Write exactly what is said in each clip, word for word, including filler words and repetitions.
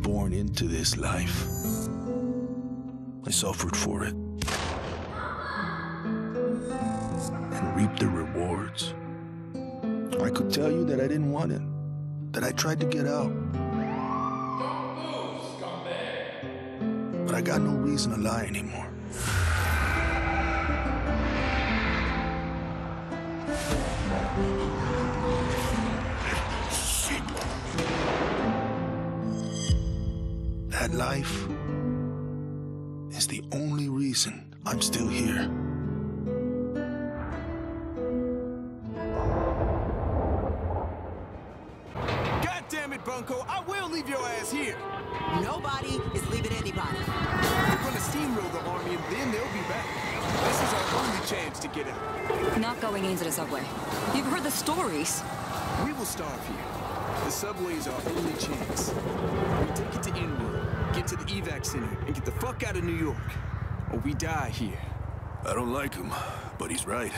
born into this life. I suffered for it. And reaped the rewards. I could tell you that I didn't want it. That I tried to get out. Don't move, scumbag! But I got no reason to lie anymore. That life is the only reason I'm still here. God damn it, Bunko! I will leave your ass here! Nobody is leaving anybody. We're gonna steamroll the army and then they'll be back. This is our only chance to get out. Not going into the subway. You've heard the stories. We will starve here. The subway is our only chance. We take it to Inwood, get to the evac center, and get the fuck out of New York. Or we die here. I don't like him, but he's right.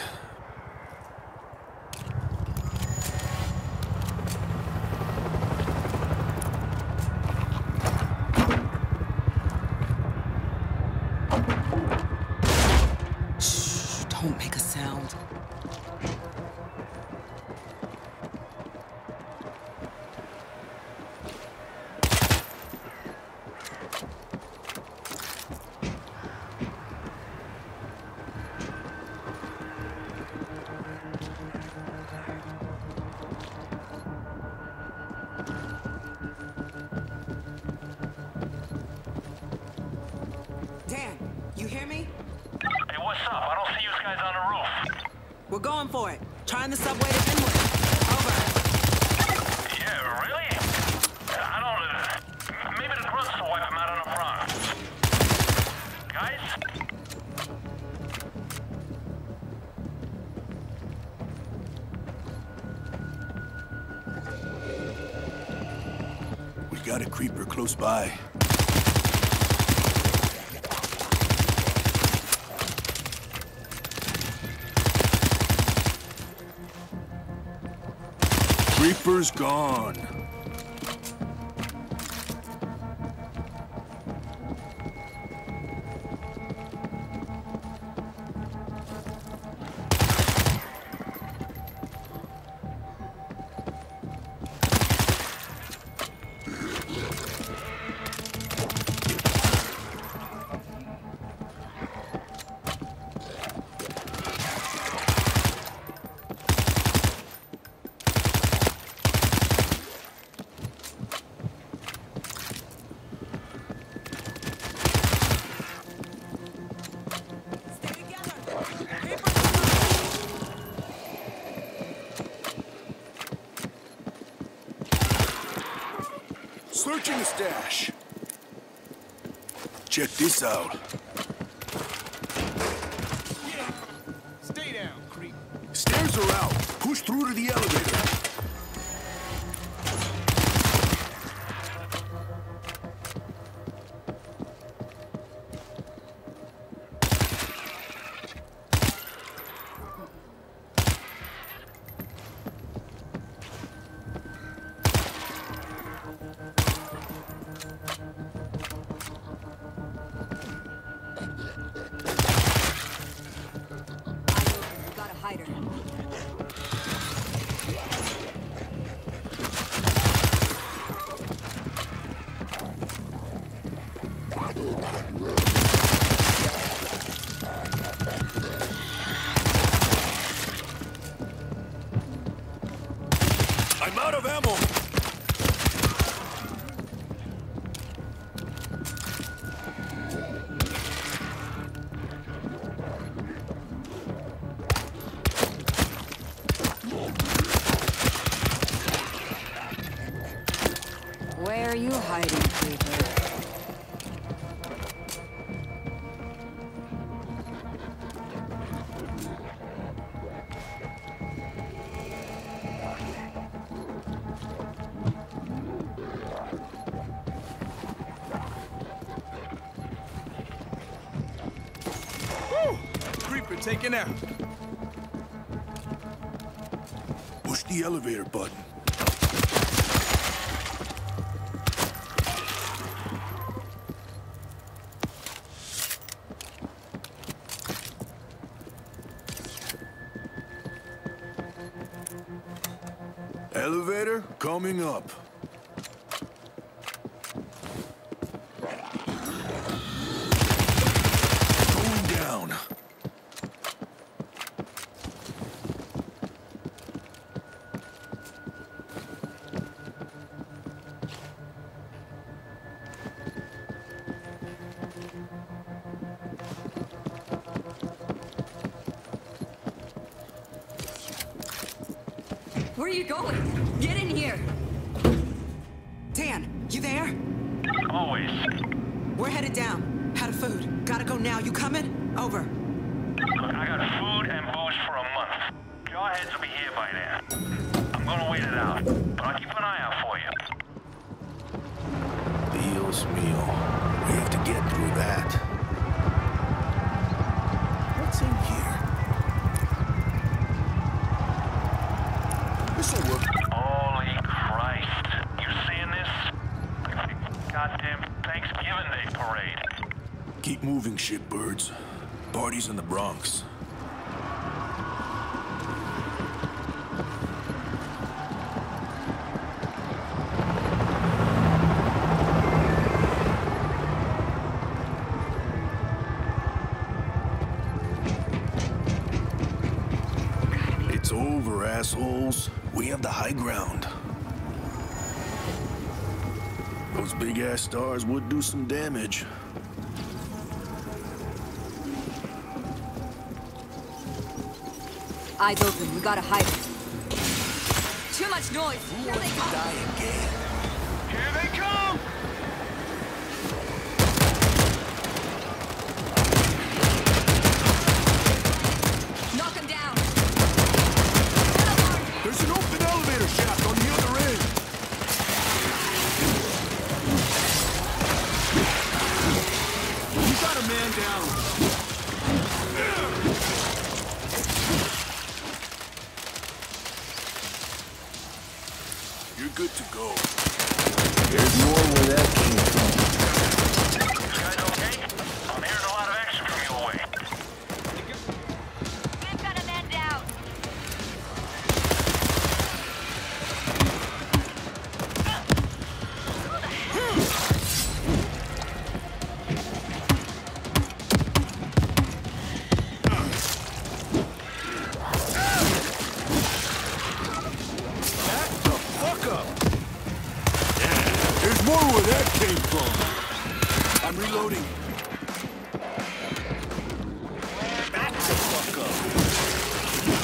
Shh, don't make a sound. Dan, you hear me? Hey, what's up? I don't see you guys on the roof. We're going for it. Trying the subway to Inwood. Over. Yeah, really? I don't... Uh, maybe the grunts will wipe him out on the Bronx. Guys? We got a creeper close by. Creeper's gone. Searching the stash. Check this out. Yeah. Stay down, creep. Stairs are out. Push through to the elevator. We got a hider. I'm out of ammo. Where are you hiding, creeper? Woo! Creeper taken out. Push the elevator button. Elevator coming up. Going down. Where are you going? Get in here! Dan, you there? Always. We're headed down. Out of food. Gotta go now. You coming? Over. Look, I got food and booze for a month. Jawheads will be here by then. I'm gonna wait it out, but I'll keep an eye out for you. Dios mío. We have to get through that. What's in here? This'll work. Holy Christ. You seeing this? Goddamn Thanksgiving Day parade. Keep moving, shitbirds. Party's in the Bronx. It's over, assholes. We have the high ground. Those big-ass stars would do some damage. Eyes open, we gotta hide. Too much noise! Here they come! Die again. Here they come! Knock him down! There's an open elevator shaft on the other end. You got a man down. You're good to go. There's more where that came from. You guys okay? I'm hearing a lot of action from your way. We've got a man down! Back the fuck up! There's more where that came from. I'm reloading. Back the fuck up.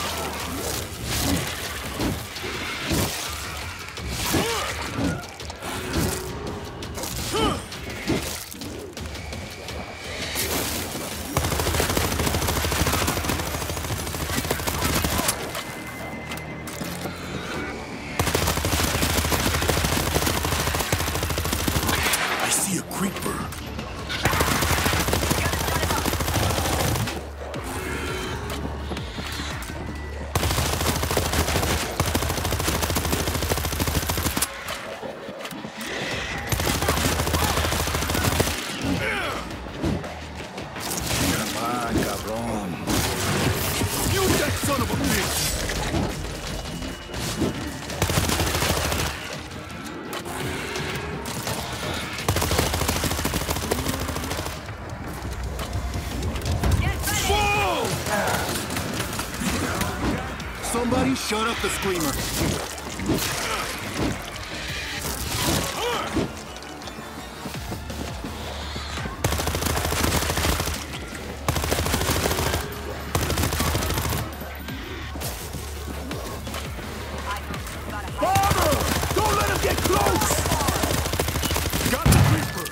I see a creeper. Come on, cabrón. You that son of a bitch! Somebody shut up the screamer. Father! Don't let him get close! Got the creeper!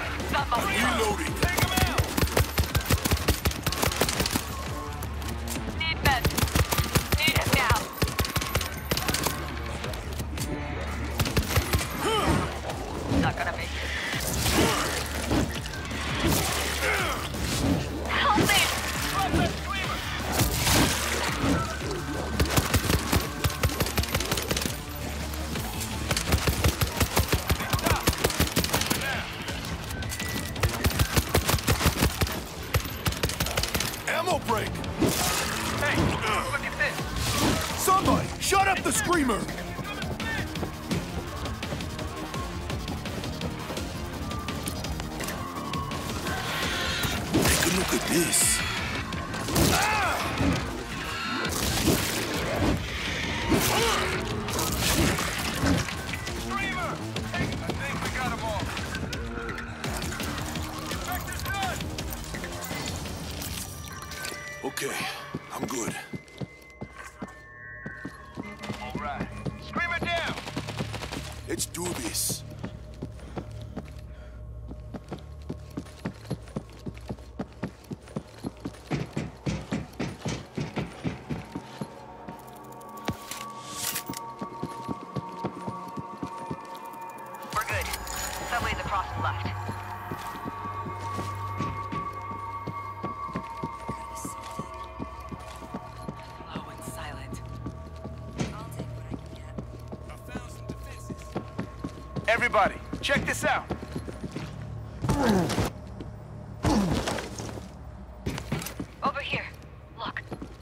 Reloading. Take him out! Screamer! Take a look at this. Screamer! I think we got them all. Infector's done! Okay, I'm good. All right. Screamer down! Let's do this. We're good. Subway's across the left. Low and silent. I'll take what I can get. I found some defenses. Everybody, check this out. Over here. Look.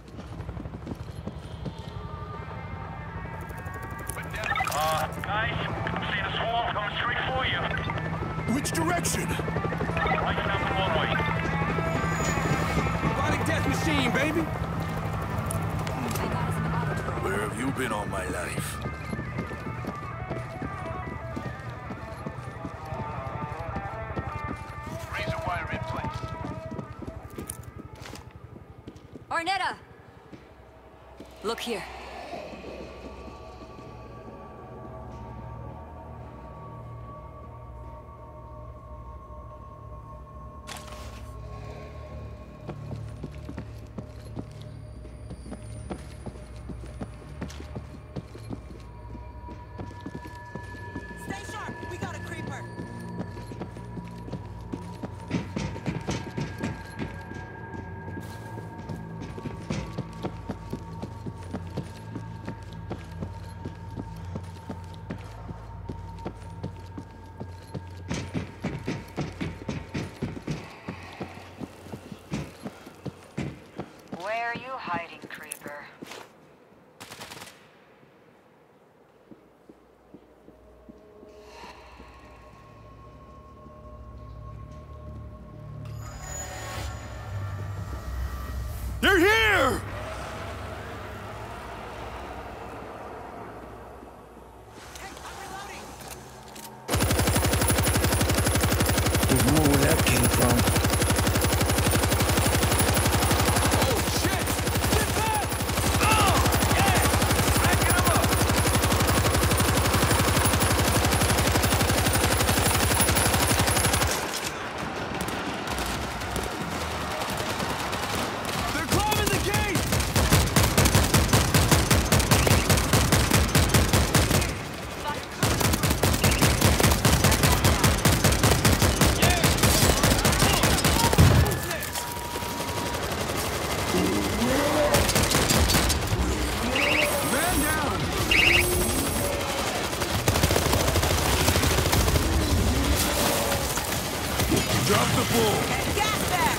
Uh, guys, I'm seeing a swarm coming straight for you. Which direction? Right down the runway. Robotic death machine, baby. I got us an auto turret. Where have you been all my life? Razor wire in place. Arnetta! Look here. Stay sharp. We got a creeper. Where are you hiding, creeper? They're here! There's more where that came from. Oh, shit! Get back! Oh, yeah! Backing him up! They're climbing the gate! Man down! Drop the bull! Gas back.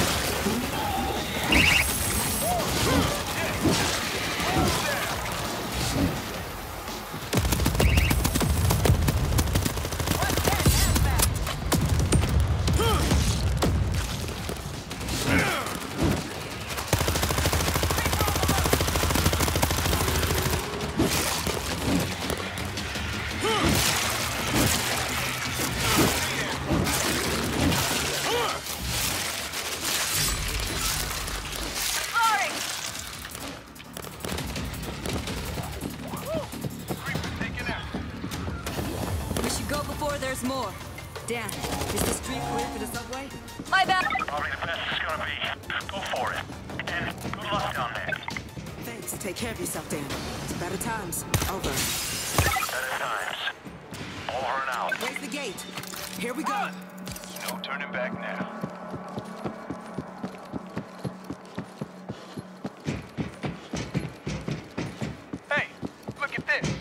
We should go before there's more. Dan, is the street clear for the subway? My bad. Probably the best it's gonna be. Go for it. And good luck down there. Thanks. Take care of yourself, Dan. It's better times. Over. Better times. Over and out. Where's the gate? Here we go. No turning back now. Hey, look at this.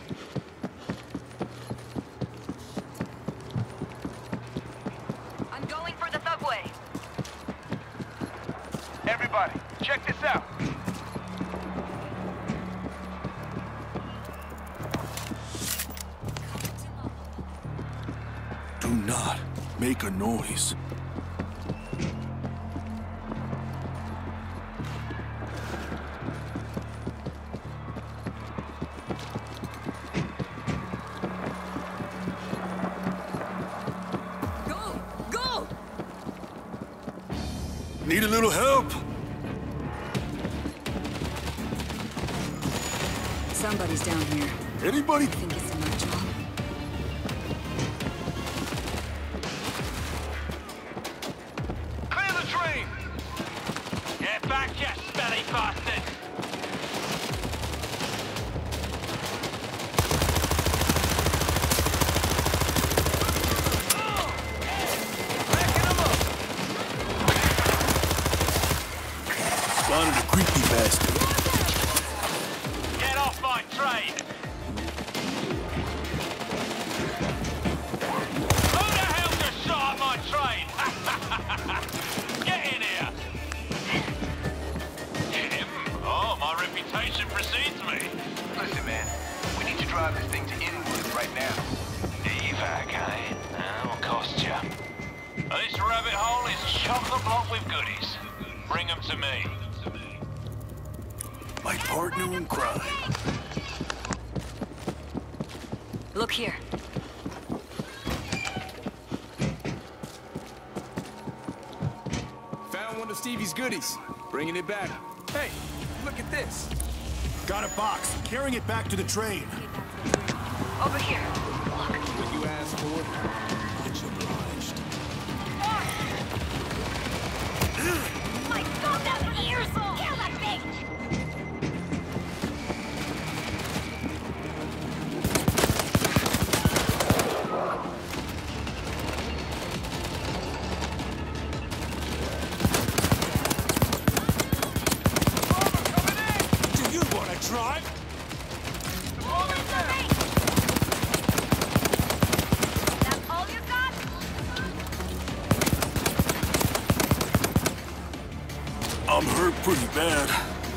I'm going for the subway. Everybody, check this out. Do not make a noise. Go! Go! Need a little help? Somebody's down here. Anybody? I think it's my job. Clear the train! Get back, you smelly bastard! Spotted a creepy bastard. Get off my train! Who the hell just shot at my train? Get in here! Him? Oh, my reputation precedes me. Listen, man, we need to drive this thing to Inwood right now. Evac, eh? That'll cost you. This rabbit hole is chock-a-block with goodies. Bring them to me. My partner in crime. Look here. Found one of Stevie's goodies. Bringing it back. Hey, look at this. Got a box. Carrying it back to the train. Over here. What you asked for? Much obliged. My God, that ears! Kill that thing! Do you want to drive? That's all you got? I'm hurt pretty bad.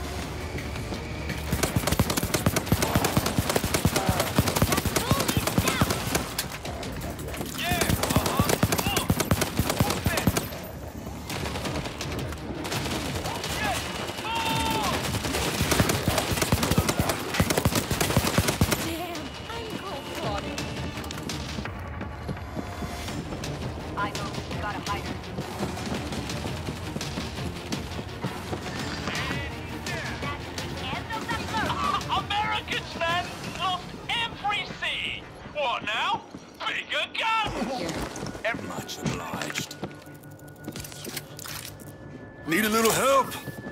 Damn, I'm cold-blooded. I know, we gotta hide her. Americans, man! Lost every sea! What now? Bigger guns! Much obliged. Need a little help?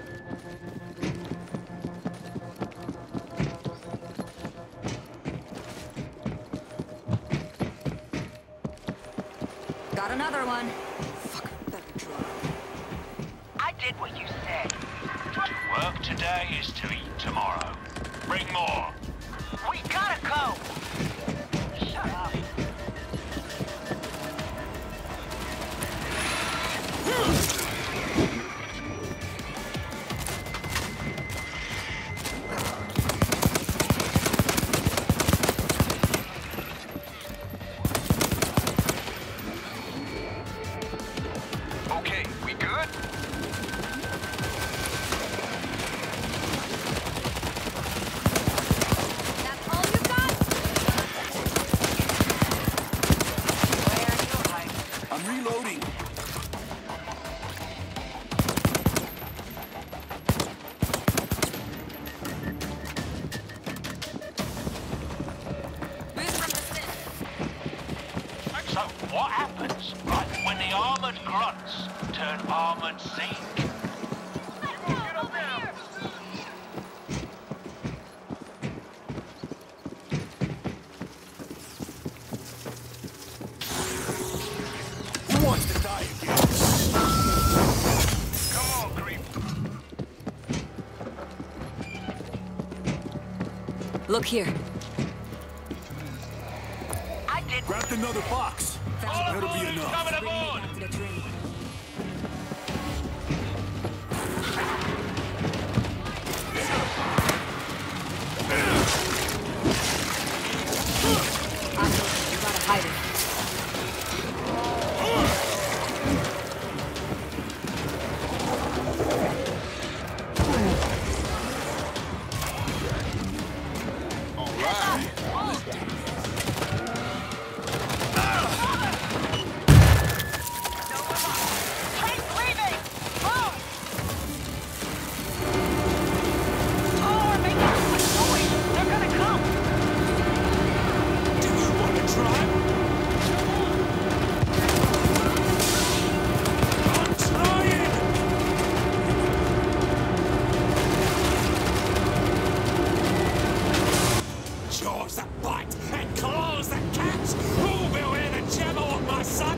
Got another one. Fuck, better drop. I did what you said. To work today is to eat tomorrow. Bring more. We gotta go! Shut up. Okay, we good? That's all you got? Where are you hiding? I'm reloading. So what happens, right, when the armored grunts turn armored zeke? Who wants to die again? Come on, creep. Look here. I did. Grabbed another box. All That'll be aboard, enough. coming Bring me aboard! back to the train. I know, you gotta hide it. bite and claws that catch. Who will hear the gem of my son?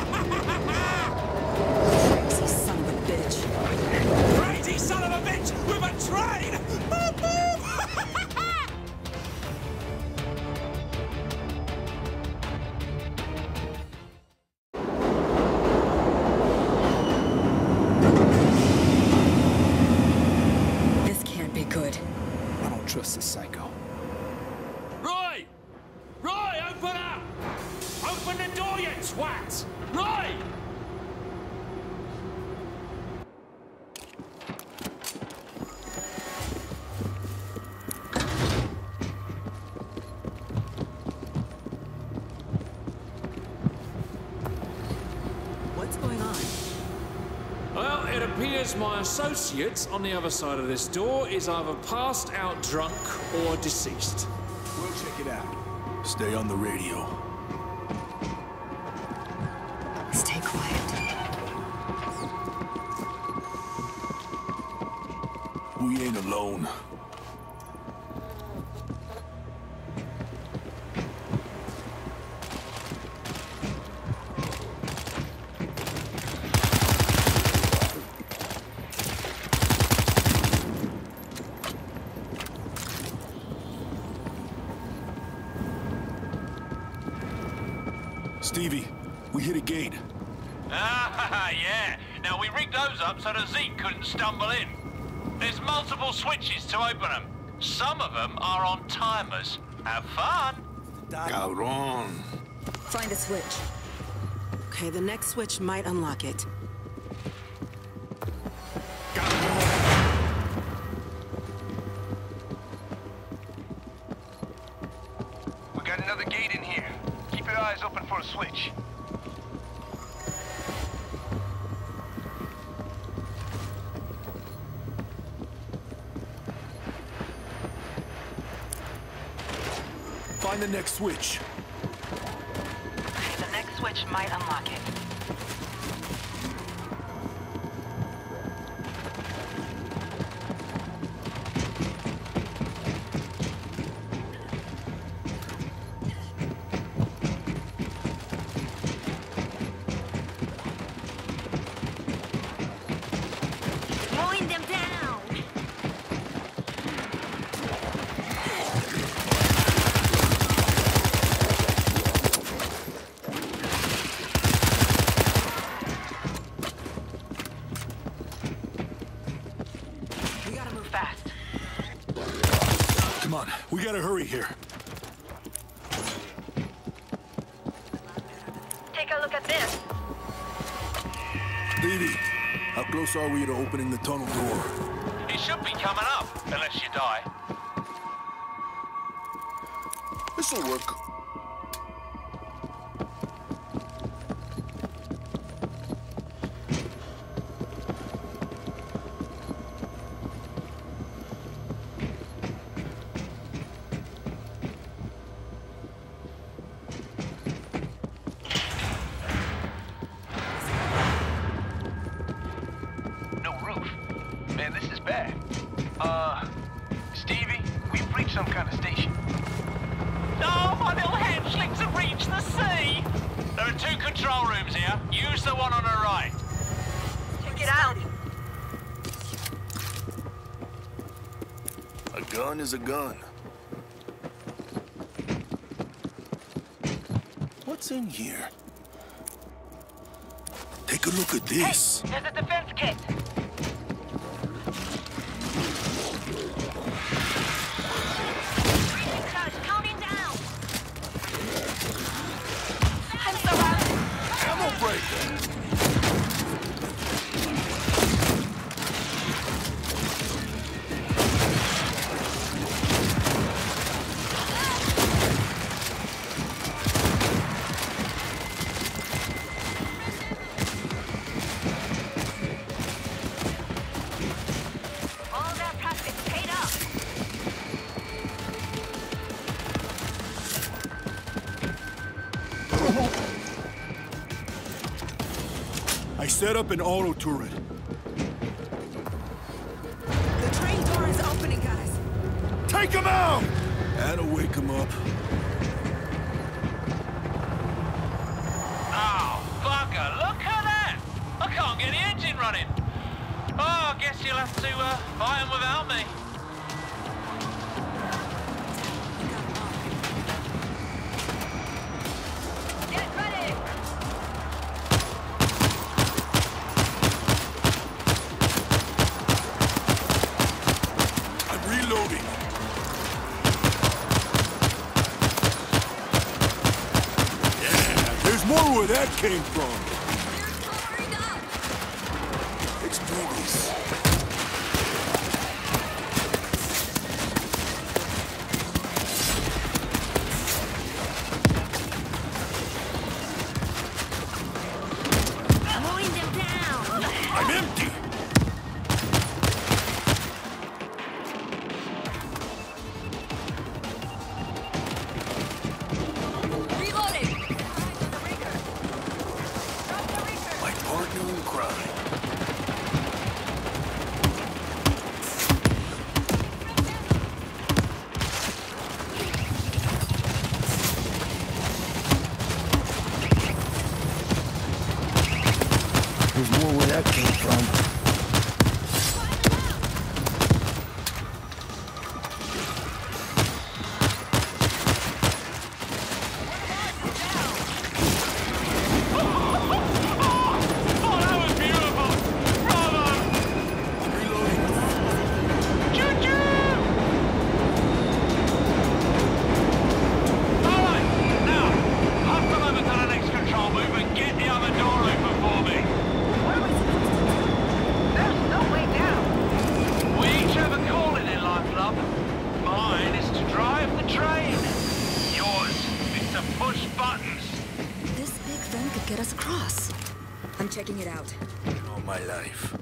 Crazy son of a bitch. Crazy son of a bitch with a train! Boop, boop. This can't be good. I don't trust this psycho. Roy! Roy, open up! Open the door, you twat! Roy! What's going on? Well, it appears my associate on the other side of this door is either passed out drunk or deceased. We'll check it out. Stay on the radio. Stay quiet. We ain't alone. Stevie, we hit a gate. Ah, yeah. Now, we rigged those up so that Zeke couldn't stumble in. There's multiple switches to open them. Some of them are on timers. Have fun. Cabron. Find a switch. Okay, the next switch might unlock it. We got another gate in here. Keep your eyes open for a switch. Find the next switch. Okay, the next switch might unlock it. Mowing them down! We gotta move fast. Come on, we gotta hurry here. Take a look at this. Stevie, how close are we to opening the tunnel door? It should be coming up, unless you die. This'll work. No roof. Man, this is bad. Uh, Stevie, we've reached some kind of station. Oh, my little hatchlings have reached the sea! There are two control rooms here. Use the one on the right. Check it out. A gun is a gun. What's in here? Take a look at this. Hey, there's a defense kit. Guys, counting down. I'm surrounded. Ammo break. All that practice paid off. I set up an auto turret. The train door is opening, guys. Take him out! That'll wake him up. to uh, fight them without me. Get ready! I'm reloading. Yeah, there's more where that came from. Explosives. Mowing them down. I'm empty. Reloading! My partner in crime. There's more where that came from. Oh, that was beautiful! Bravo! Choo-choo! All right, now, hustle over to the next control booth and get the other door open for me. What are we supposed to do? There's no way down. We each have a calling in life, love. Mine is to drive the train. Yours is to push buttons. This big thing could get us across. I'm checking it out. All my life.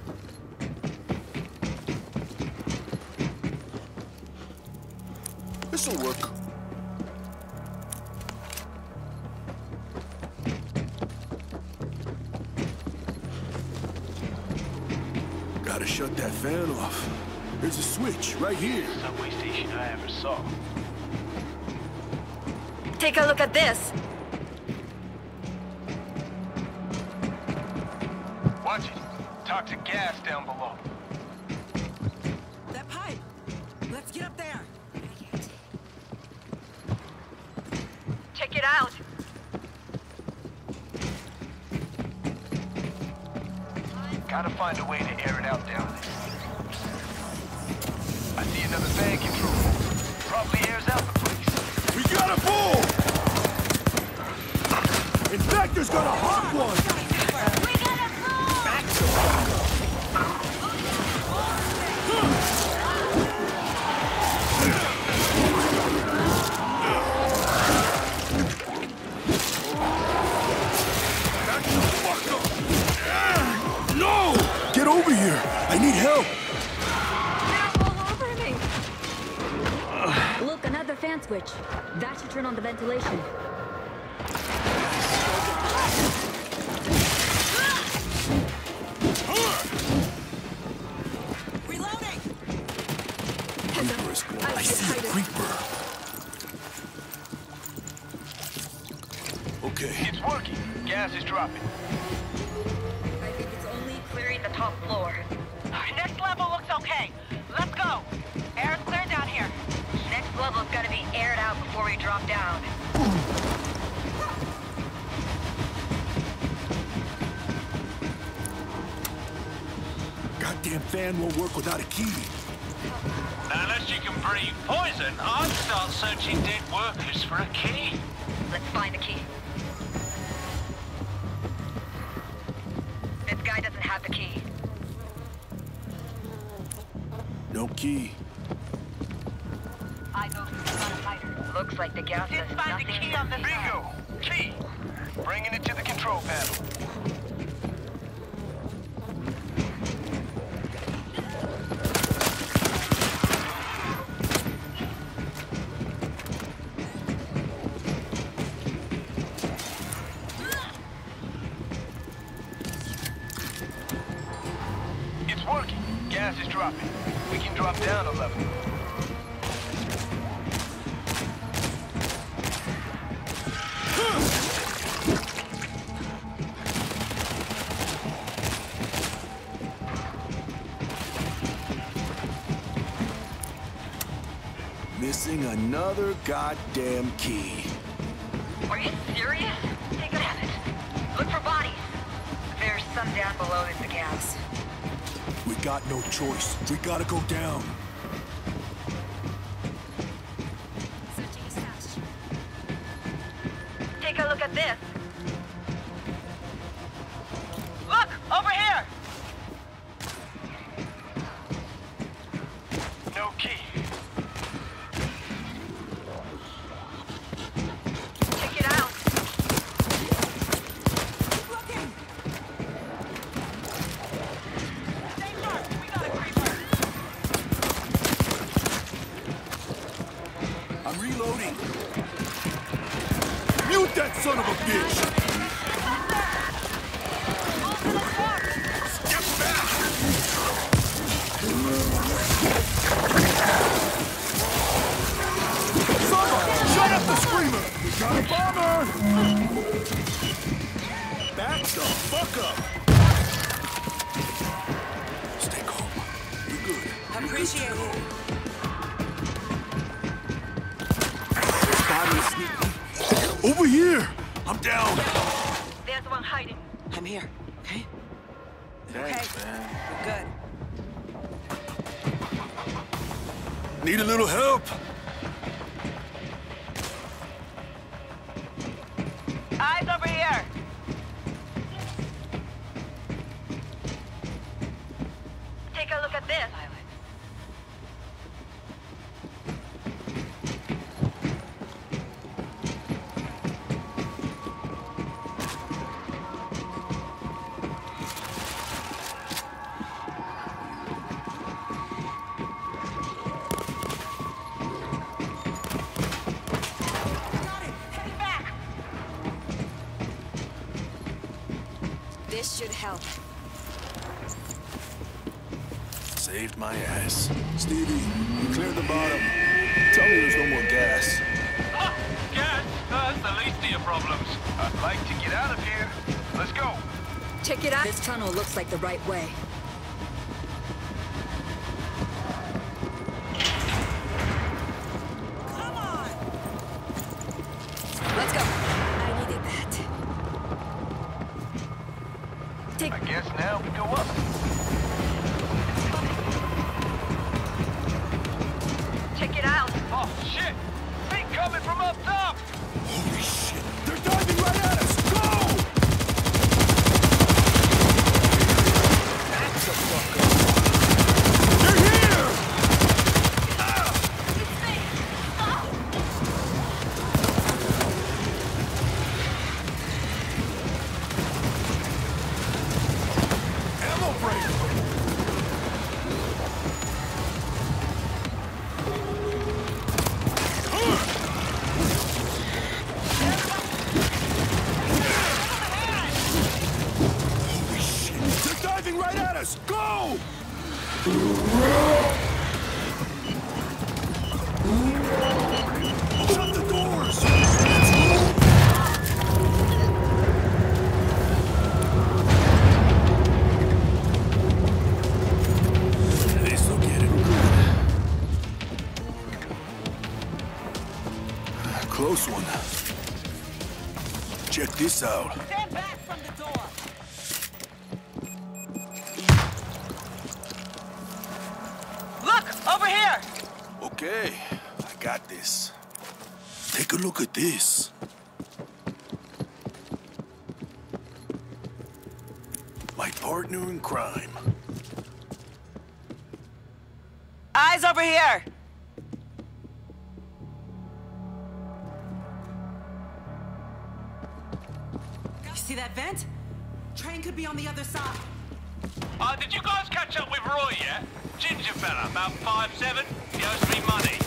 This'll work. Gotta shut that fan off. There's a switch right here. Subway station I ever saw. Take a look at this. Watch it. Toxic gas down below. That pipe. Let's get up there. Check it out. Gotta find a way to air it out down there. I see another fan control. Probably airs out the place. We got a bull! Infector's got a hot one! We gotta move! Back to No! Get over here! I need help! They're all over me. Look, another fan switch. That should turn on the ventilation. Reloading! Creeper is going. I see a creeper. Okay. It's working. Gas is dropping. I think it's only clearing the top floor. Next level looks okay. Let's go. Air's clear down here. Next level's gotta be aired out before we drop down. Goddamn fan won't work without a key. Now, unless you can breathe poison, I'd start searching dead workers for a key. Let's find the key. This guy doesn't have the key. No key. I go through the fighter. Looks like the gas Didn't does find the nothing key to on the see. bingo. Key. Bringing it to the control panel. It's working. Gas is dropping. We can drop down a level. Missing another goddamn key. Are you serious? Take a minute. Look for bodies. There's some down below this gas. We got no choice. We gotta go down. Take a look at this. Look! Over here! No key. Check it out. Keep looking! Stay sharp. We got a creeper. I'm reloading. Mute that son of a bitch! Step back! Someone, shut up the screamer! We got a bomber! Back the fuck up! Stay calm. You're good. Appreciate it. Body is sneaking. Over here! I'm down! There's one hiding. I'm here, okay? Thanks, Okay. man. We're good. Need a little help? Eyes over here. Take a look at this. This should help. Saved my ass. Stevie, you cleared the bottom. Tell me there's no more gas. Ah, gas? That's the least of your problems. I'd like to get out of here. Let's go. Check it out. This tunnel looks like the right way. Come on! Let's go. I needed that. Take. I guess now we go up. Check it out. Oh, shit! Thing coming from up top! Holy shit! They're diving right at us! Go! That's the fuck up. They're here! Ah! Ammo break! Holy shit! They're diving right at us! Go! Shut the doors! This'll get it. Close one. Check this out. Stand back from the door! Look! Over here! Okay, I got this. Take a look at this. My partner in crime. Eyes over here! You see that vent? Train could be on the other side. Uh, did you guys catch up with Roy yet? Ginger fella, about five seven. He owes me money.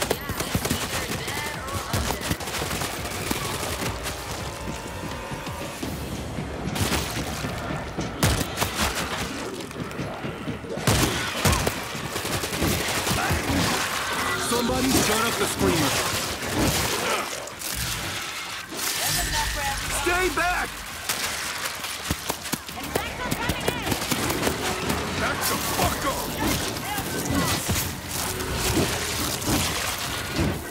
Somebody shut up the screamer. Stay back! Back the fuck up!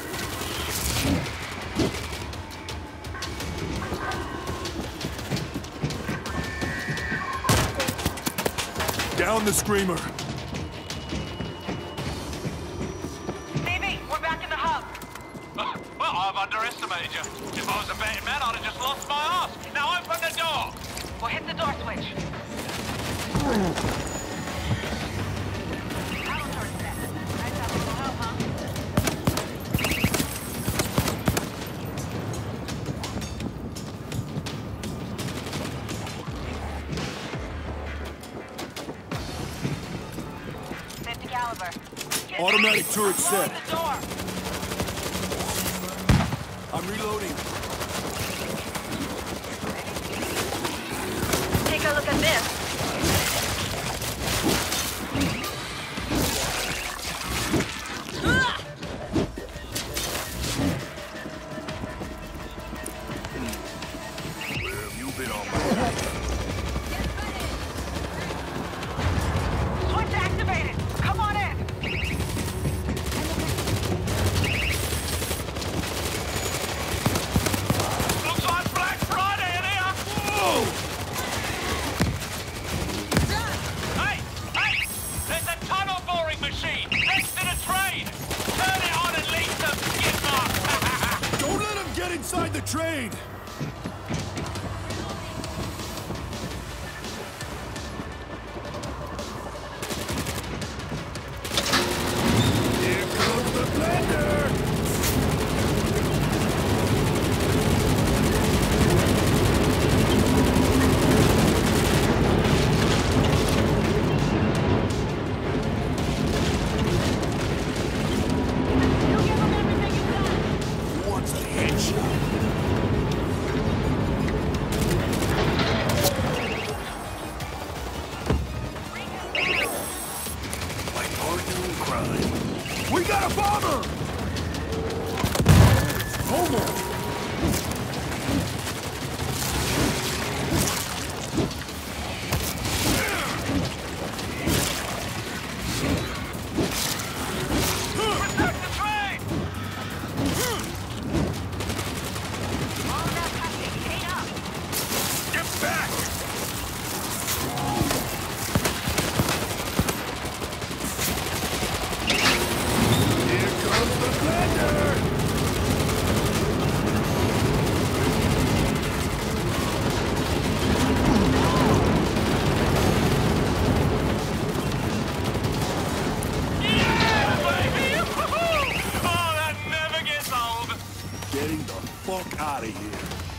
Down the screamer. Stevie, we're back in the hub. Uh, well, I've underestimated you. If I was a betting man, I'd have just lost my ass. Now open the door. We'll hit the door switch. Battle torch set. Nice to have a little help, huh? fifty caliber. Get Automatic turret Close set. the door. I'm reloading. Take a look at this. Where have you been all my life? Switch activated. Come on in. Looks like Black Friday in here. Whoa! Hey, hey! There's a tunnel boring machine next to the train. Turn it on and leave some skid marks. Don't let him get inside the train! Here comes the blender! You give them everything you got. Who wants a headshot? My partner in crime. We got a bomber! Homo! Protect the train! All that passing. Eight up. Get back! Here comes the blender! Yeah, baby! Woohoo! Oh, that never gets old. Getting the fuck out of here.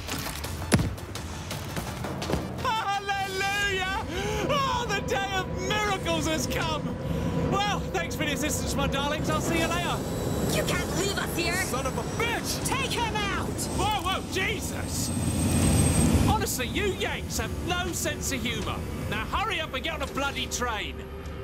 Hallelujah! Oh, the day of miracles has come! Well, thanks for the assistance, my darlings. I'll see you later. You can't leave us here! Son of a bitch! Take him out! Whoa, whoa, Jesus! Honestly, you Yanks have no sense of humour. Now hurry up and get on a bloody train.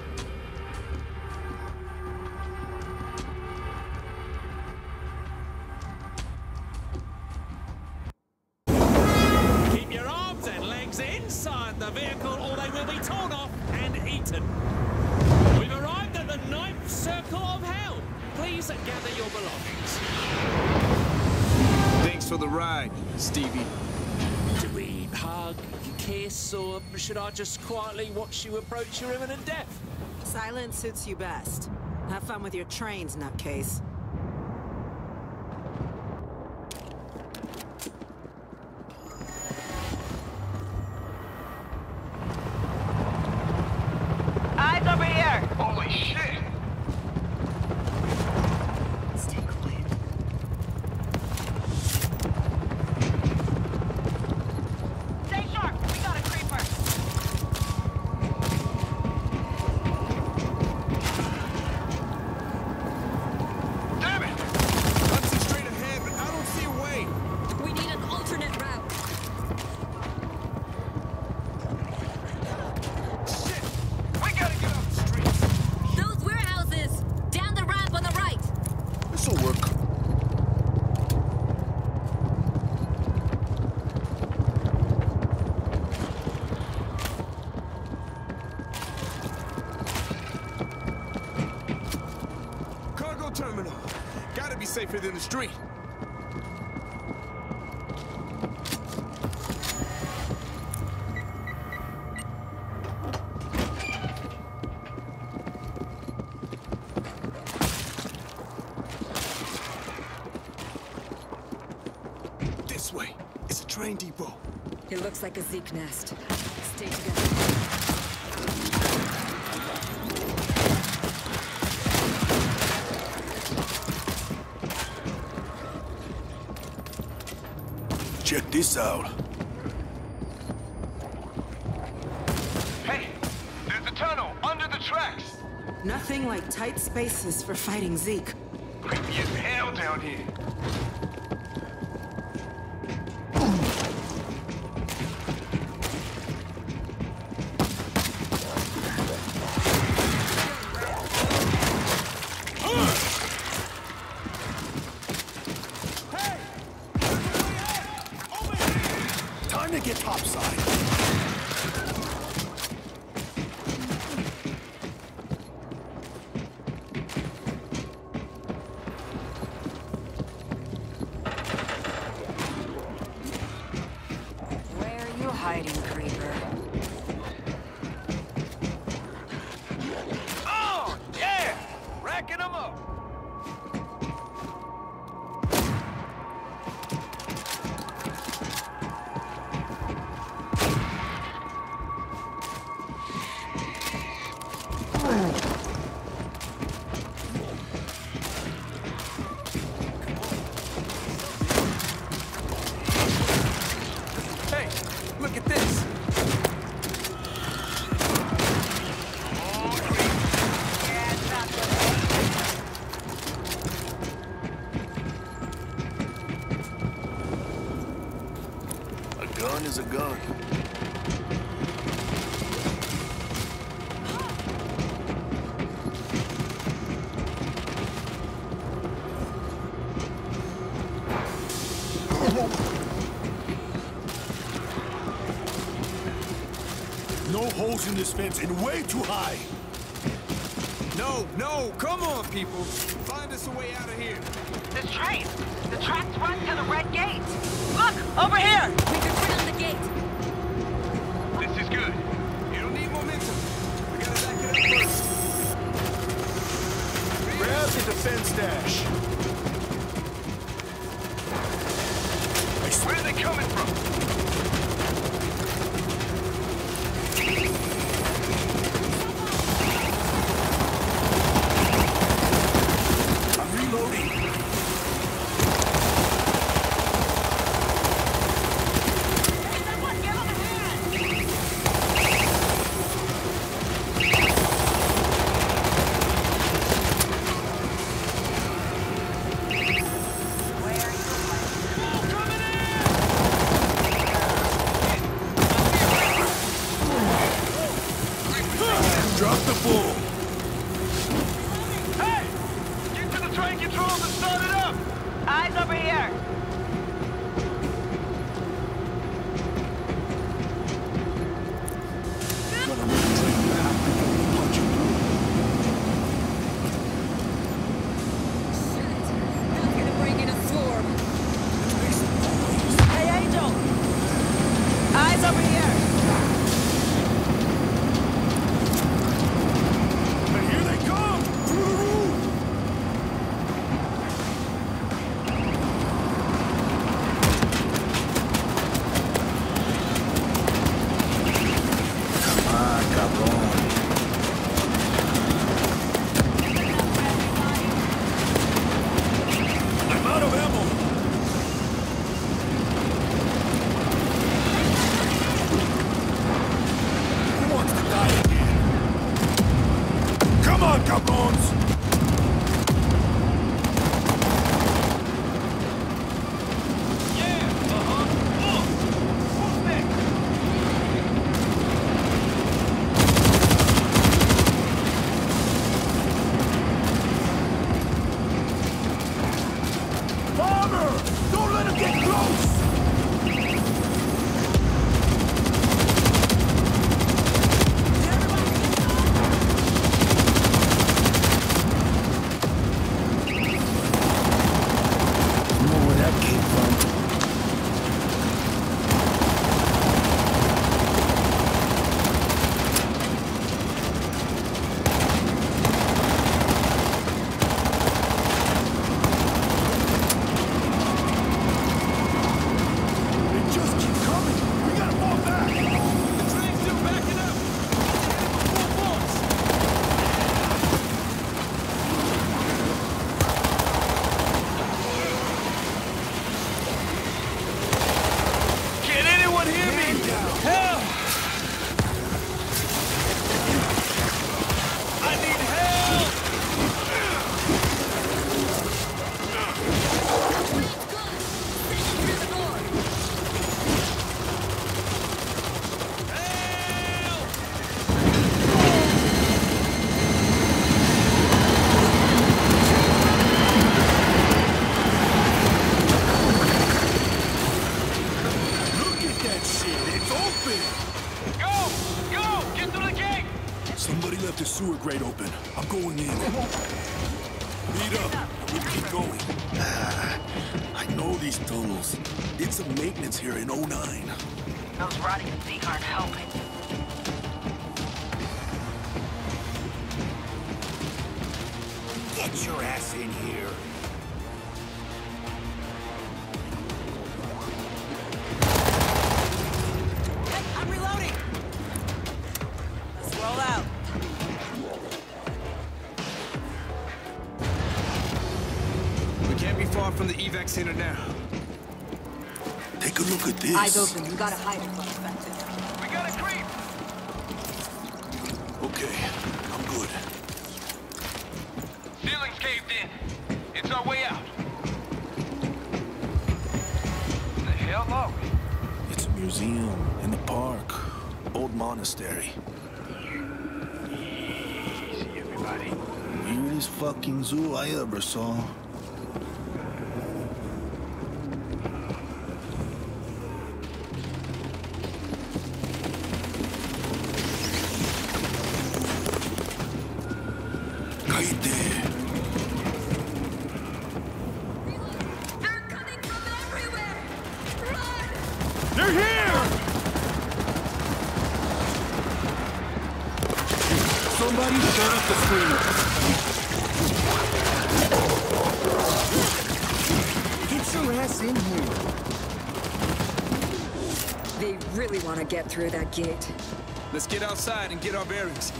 Keep your arms and legs inside the vehicle or they will be torn off and eaten. We've arrived at the ninth circle of hell. Please gather your belongings. Thanks for the ride, Stevie. Do we hug, kiss, or should I just quietly watch you approach your imminent death? Silence suits you best. Have fun with your trains, nutcase. Eyes over here. Holy shit! Stay quiet. Stay sharp. We got a creeper. Damn it! Hudson's straight ahead, but I don't see a way. We need an alternate route. Shit! We gotta get off the streets. Those warehouses! Down the ramp on the right! This'll work. Cargo terminal. Gotta be safer than the street. this way. It's a train depot. It looks like a Zeke nest. Stay together. Check this out. Hey, there's a tunnel under the tracks. Nothing like tight spaces for fighting Zeke. Creepy as hell down here. Time to get topside. Where are you hiding, creeper? Oh, yeah! Racking them up. Hey, look at this. A gun is a gun. No holes in this fence and way too high. No, no, come on, people. Find us a way out of here. This train. The tracks run to the red gate. Look, over here. We could put on the gate. This is good. You don't need momentum. We gotta back it up first. Grab the defense dash. Where are they coming from? I'm reloading. Someone give him a hand. Where are you? sewer grate open. I'm going in. Lead up. We'll keep going. Ah, I know these tunnels. Did some maintenance here in oh nine. Those Roddy and Zeke aren't helping. Get your ass in here. Hey, I'm reloading. Let's roll out. We can't be far from the evac center now. Take a look at this. Eyes open. You gotta hide it. We got a creep! Okay, I'm good. Ceiling's caved in. It's our way out. The hell are we? It's a museum in the park. Old monastery. Easy, everybody. Weirdest fucking zoo I ever saw. They're coming from everywhere! Run! They're here! Somebody shut up the screamer. Get your ass in here. They really want to get through that gate. Let's get outside and get our bearings.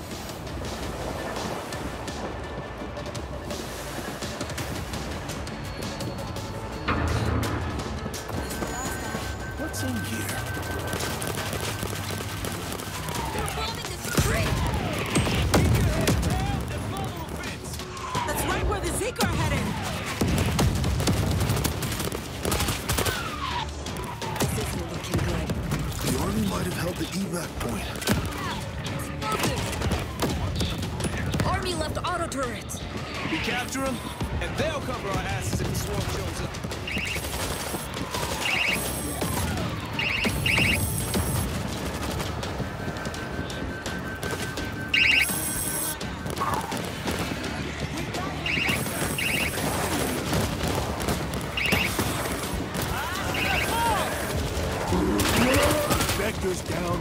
What's in here? They're bombing the street! That's right where the Zeke are headed. This isn't looking good. The army might have held the evac point. Army left auto turrets. We capture them, and they'll cover our asses if the swarm shows up. Vector's down.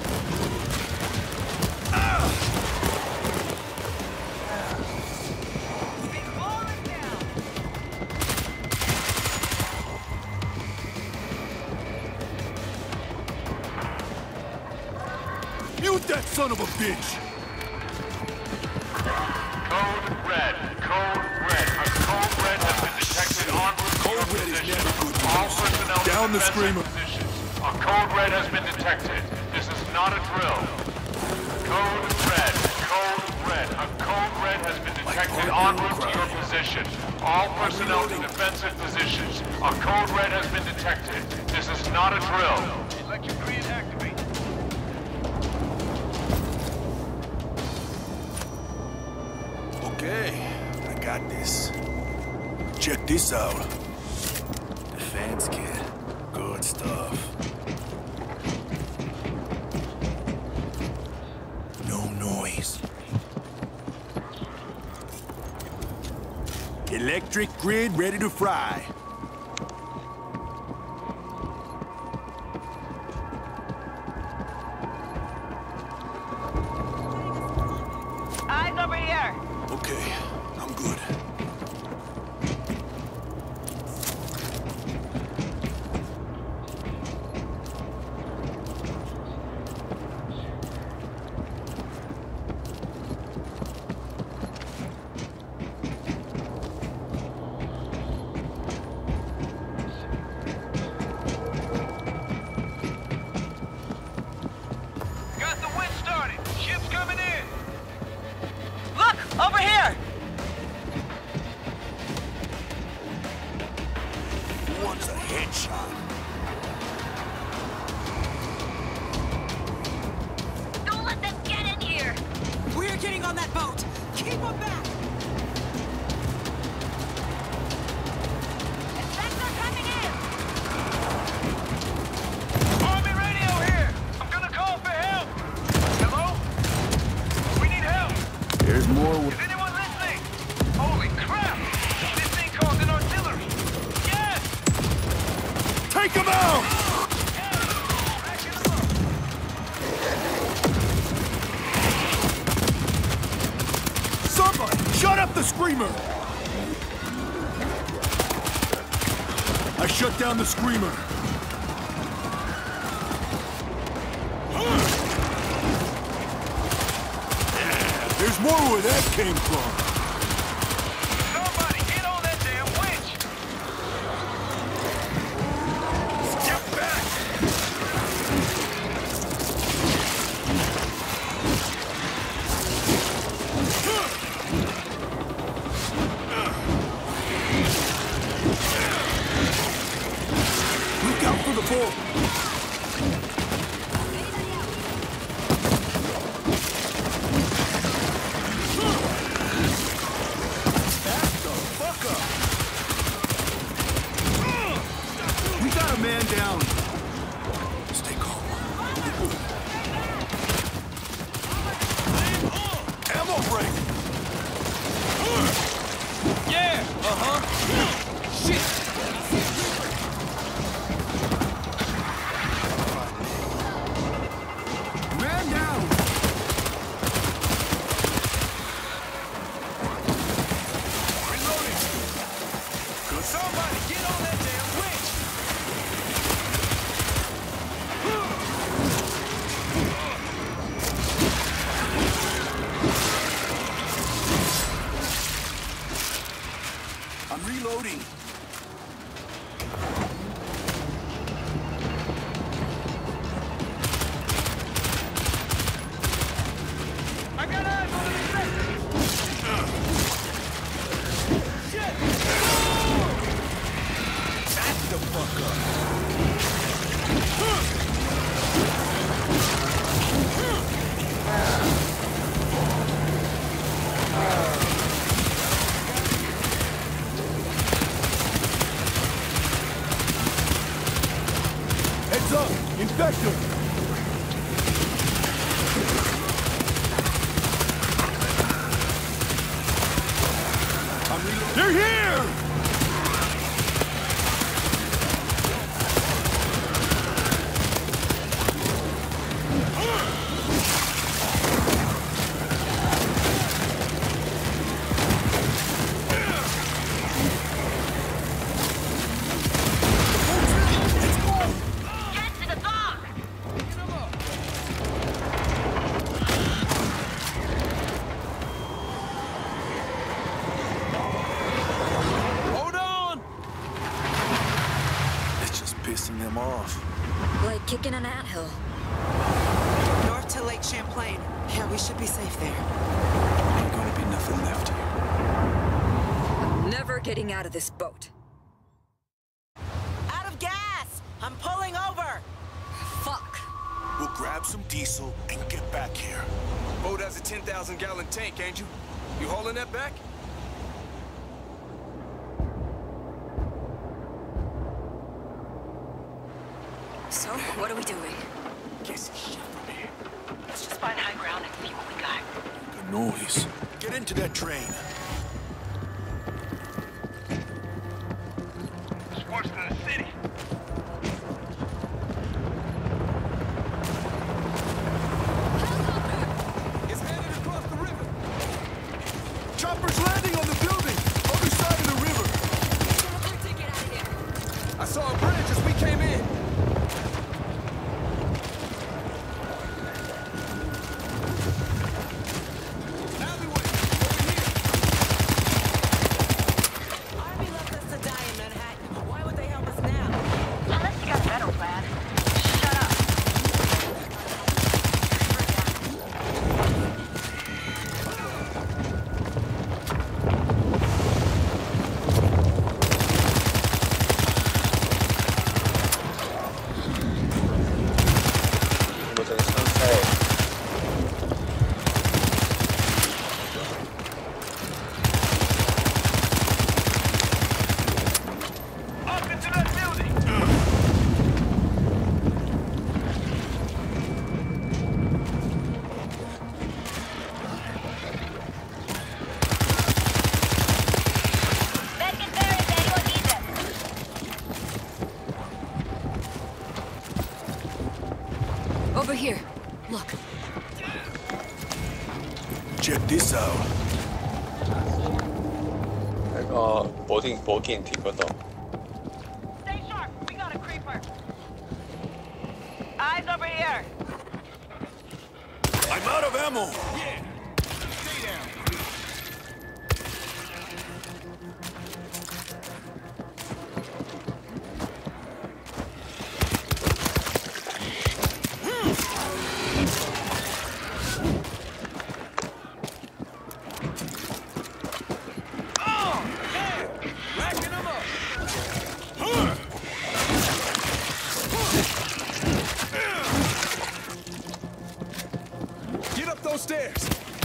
Mute that son of a bitch! Code red. Code red. A code red has been detected en route to your Code red is position. never good All news. personnel Down in the defensive screamer. positions. A code red has been detected. This is not a drill. Code red. Code red. A code red has been detected en route to your position. All personnel in defensive positions. A code red has been detected. This is not a drill. Electric grid activate. Okay, I got this. Check this out. Defense kit. Good stuff. No noise. Electric grid ready to fry. Eyes over here. Okay, I'm good. Got the wind started. Ship's coming in. Look, over here. screamer! I shut down the screamer. Yeah, there's more where that came from. Somebody get on that damn winch! Step back! Look out for the ball. Back the fuck up. We got a man down. Stay calm. Ammo break. Yeah, uh-huh. Shit! Man down. Reloading! Somebody get on that damn winch! I'm reloading. I got eyes on the infected! Shit! Back the fuck up. Heads up! Infecting! I'm reloading. They're here! Get to the dock! Hold on! It's just pissing them off. Like kicking an anthill. North to Lake Champlain. Yeah, we should be safe there. Ain't gonna be nothing left here. I'm never getting out of this boat. Out of gas! I'm pulling over! Fuck. We'll grab some diesel and get back here. Boat has a ten thousand gallon tank, ain't you? You hauling that back? So, what are we doing? Guess it's shit from here. Let's just find high ground and see what we got. Good noise. Get into that train. It's worse than the city. It's headed across the river. Chopper's landing on the building! Other side of the river! I saw a bridge as we came in. Alleyway, over here. Army left us to die in Manhattan. Why would they help us now? Unless you got a better plan. Shut up. Up into that building! Let's get buried if anyone needs it. Over here. Look. Check this out. Uh, boarding, boarding, people though. Stay sharp. We got a creeper. Eyes over here. I'm out of ammo. Yeah. Stay down. Stairs.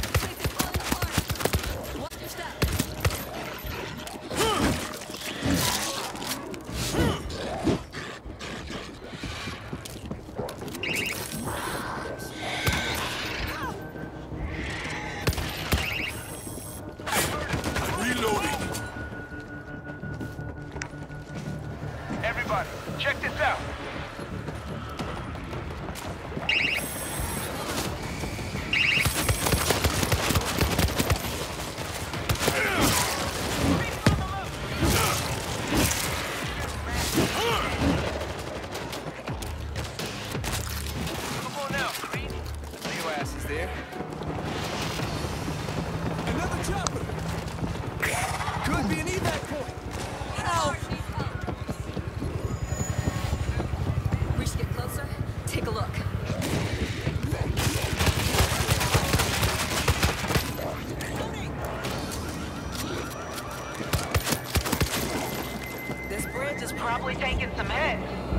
Watch your step. Reloading. Everybody, check this out. There. Another chopper. Could be an evac point. Help! We should get closer. Take a look. This bridge is probably taking some hits.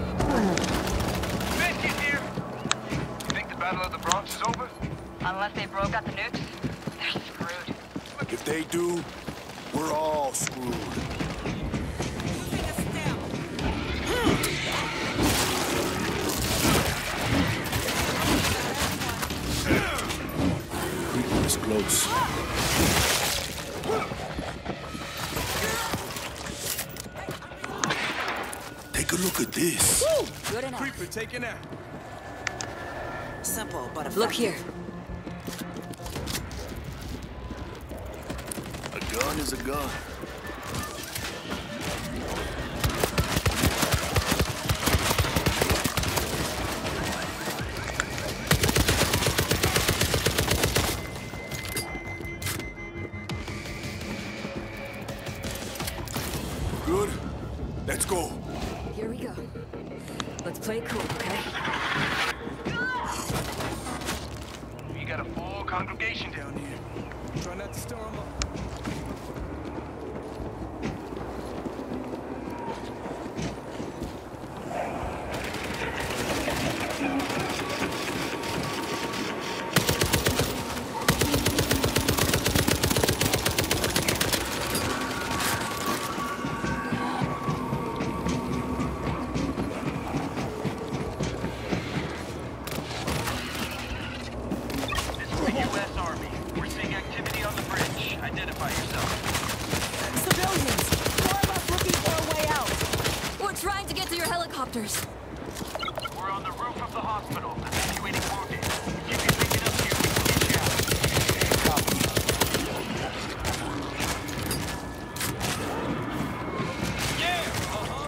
Fish is here. You think the Battle of the Bronx is over? Unless they broke out the nukes, they're screwed. If they do, we're all screwed. Creeper is close. Take a look at this. Woo! Good enough. Creeper taken out. Simple, but effective. Look here. A gun is a gun. Good? Let's go. Here we go. Let's play it cool, okay? We got a full congregation down here. Try not to stir them up. Helicopters. We're on the roof of the hospital, evacuating wounded. If you can make it up here, we can get you out. Copy. Yeah, uh-huh.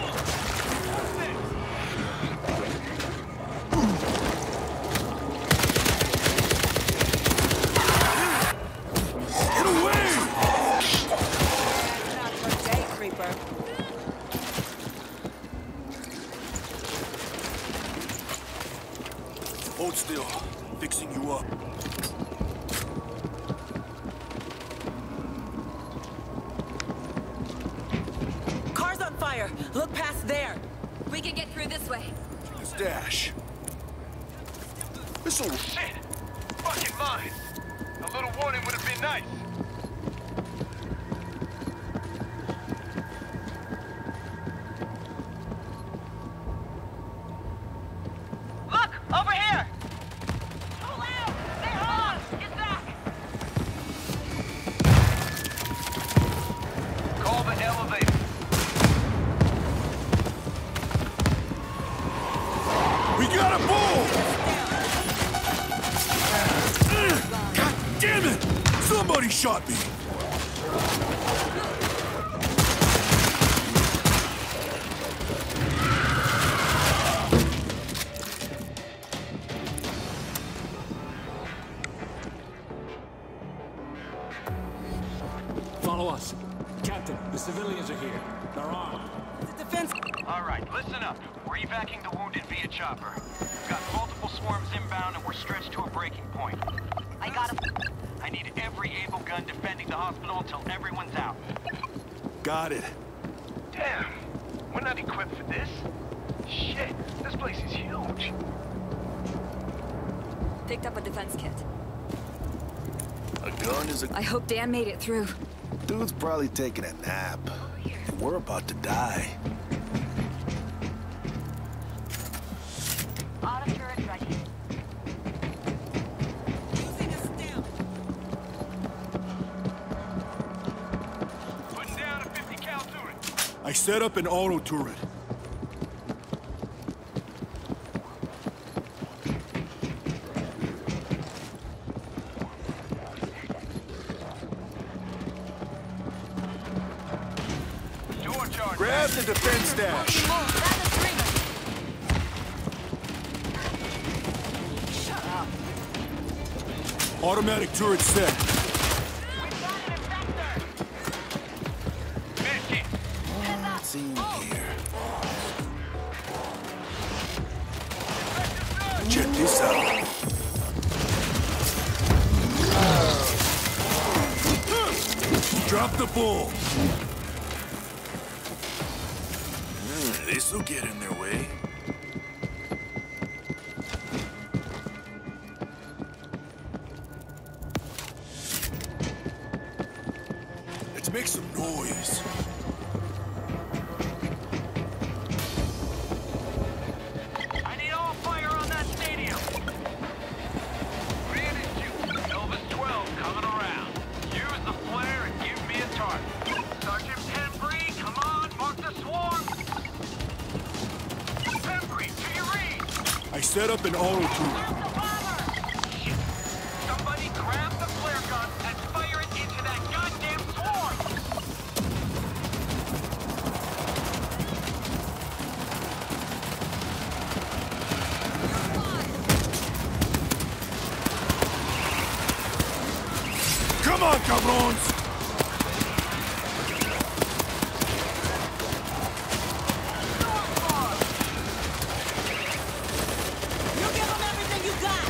Get away! Not for a day, creeper. Hold still. Fixing you up. Car's on fire. Look past there. We can get through this way. Stash. This'll... Shit! Fucking mine! A little warning would have been nice. Look! Over here! Too loud! Stay on! Get back! Call the elevator. We gotta move! God damn it! Somebody shot me! The civilians are here. They're armed. The defense. All right, listen up. We're evacuating the wounded via chopper. We've got multiple swarms inbound and we're stretched to a breaking point. I got him. I need every able gun defending the hospital until everyone's out. Got it. Damn, we're not equipped for this. Shit, this place is huge. Picked up a defense kit. A gun is a... I hope Dan made it through. Dude's probably taking a nap. We're about to die. Auto turret ready. Using a stem. Putting down a fifty cal turret. I set up an auto turret. Grab the defense dash. Shut up. Automatic turret set. We've got an infector. Medkit. What's in here? Check this out. Drop the ball. This'll get in their way. Let's make some noise. I need all fire on that stadium. Grant is you. Elvis twelve coming around. Use the flare and give me a target. Sergeant Pembry, come on, mark the swarm. Pembry, do you read? I set up an auto turret. Grab the bomber. Shit. Somebody grab the flare gun and fire it into that goddamn swarm. Come on, cabrons! You give them everything you got.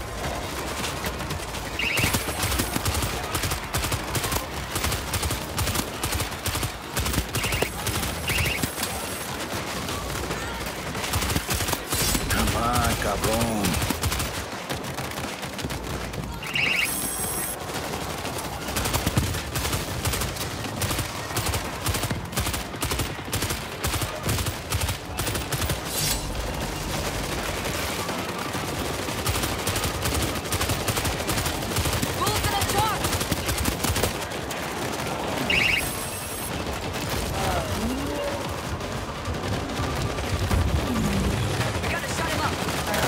Come on, cabron. Bullets in a truck! We gotta shut him up.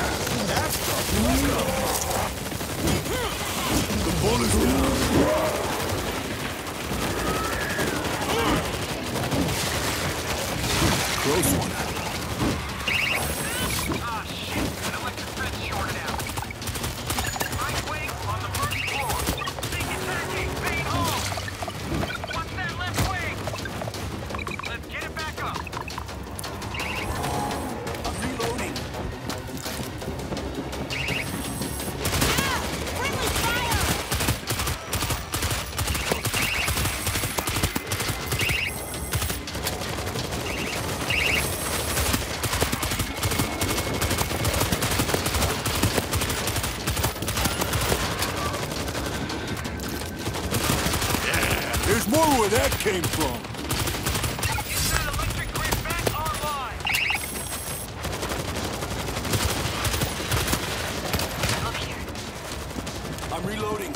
The ball is down. Close one. Ah, shit. An electric fence shorted out. Right wing on the first floor. Think attacking. Main hall. What's that left wing? Let's get it back up. I'm reloading. Friendly fire. There's more where that came from. Get that electric grid back online. Look here. I'm reloading.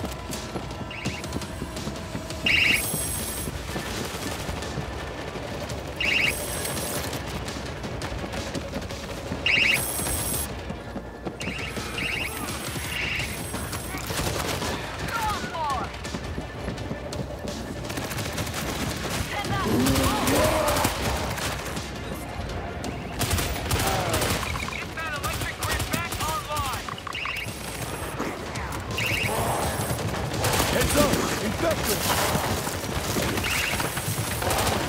Get that electric grid back online. Heads up! Infected!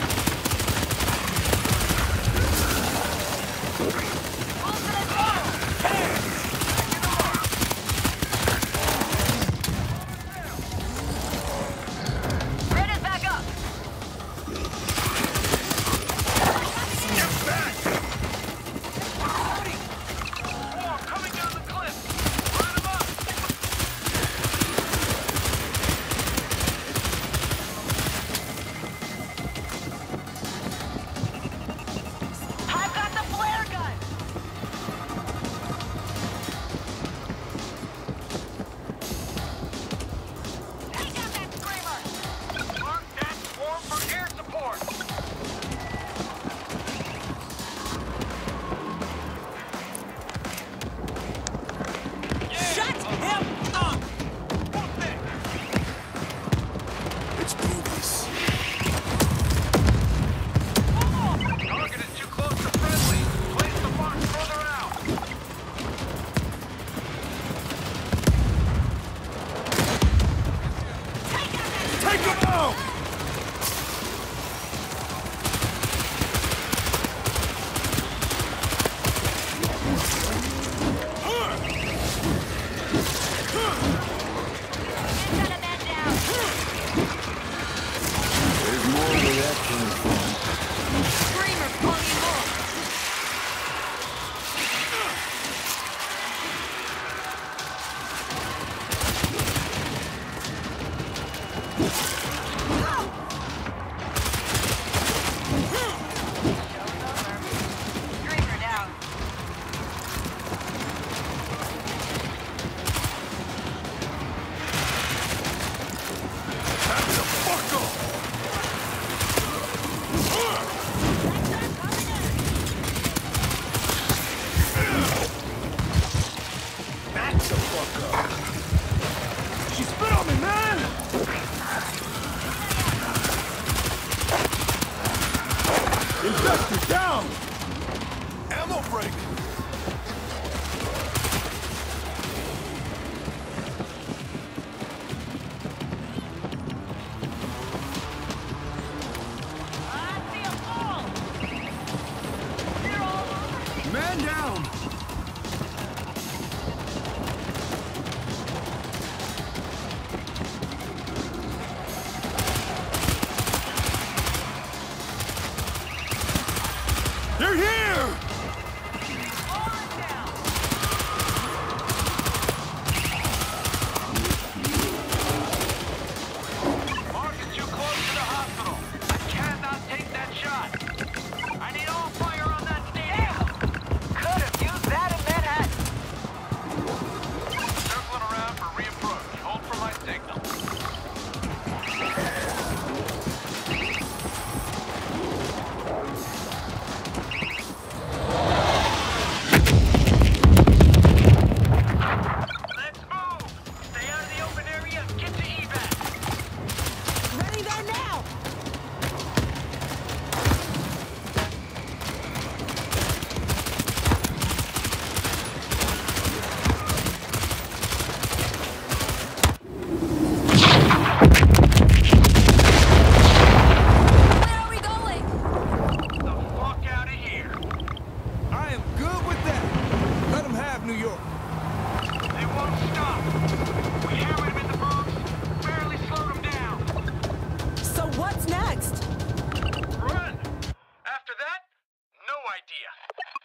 idea.